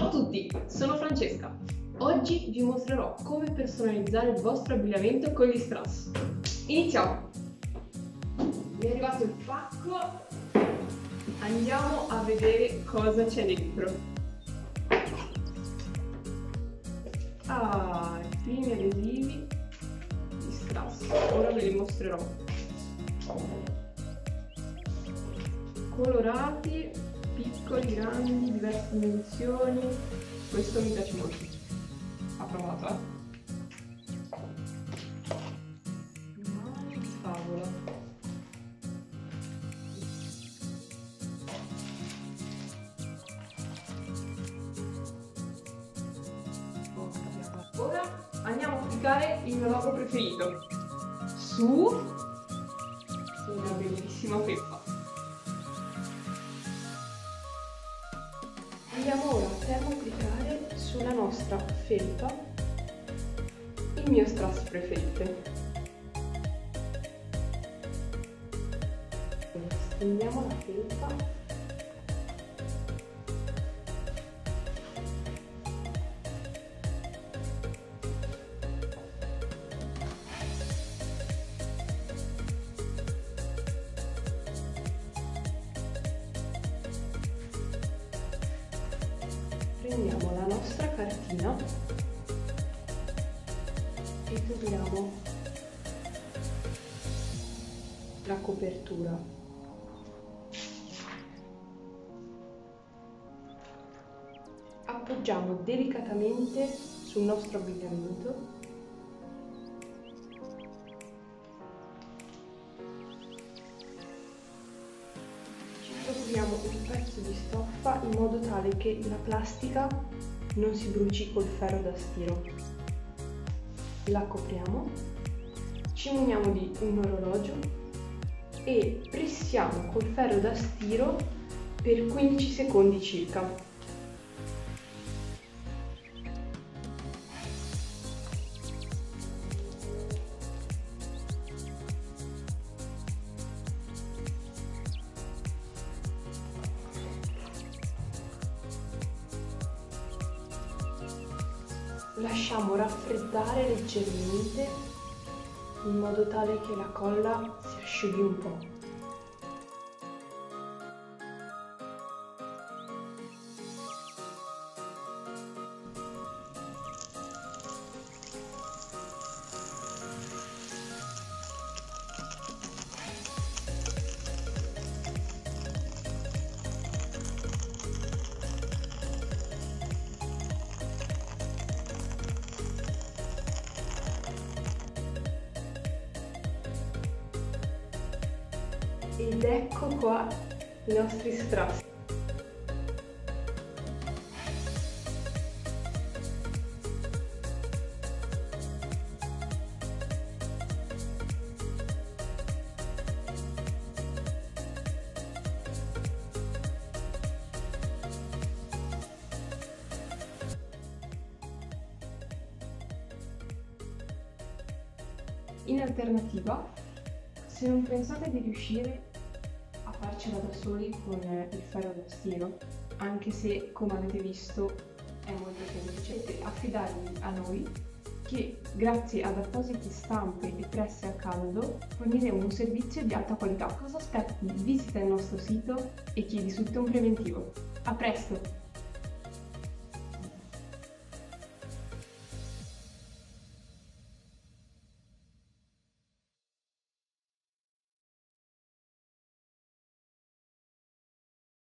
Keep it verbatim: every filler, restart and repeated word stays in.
Ciao a tutti, sono Francesca. Oggi vi mostrerò come personalizzare il vostro abbigliamento con gli strass. Iniziamo! Mi è arrivato il pacco, andiamo a vedere cosa c'è dentro. Ah, i primi adesivi di strass, ora ve li mostrerò. Colorati, piccoli, grandi, diverse dimensioni. Questo mi piace molto. Ha provato, eh? Favola. Ora andiamo a applicare il mio logo preferito su una bellissima felpa. Andiamo ora a termoapplicare sulla nostra felpa il mio strass preferito. Stendiamo la felpa. Prendiamo la nostra cartina e togliamo la copertura. Appoggiamo delicatamente sul nostro abbigliamento . Troviamo un pezzo di stoffa in modo tale che la plastica non si bruci col ferro da stiro. La copriamo, ci muniamo di un orologio e pressiamo col ferro da stiro per quindici secondi circa. Lasciamo raffreddare leggermente in modo tale che la colla si asciughi un po'. Ed ecco qua i nostri strass. In alternativa, se non pensate di riuscire a farcela da soli con il ferro da stiro, anche se, come avete visto, è molto semplice, potete affidarvi a noi che, grazie ad apposite stampe e presse a caldo, forniremo un servizio di alta qualità. Cosa aspetti? Visita il nostro sito e chiedi subito un preventivo. A presto!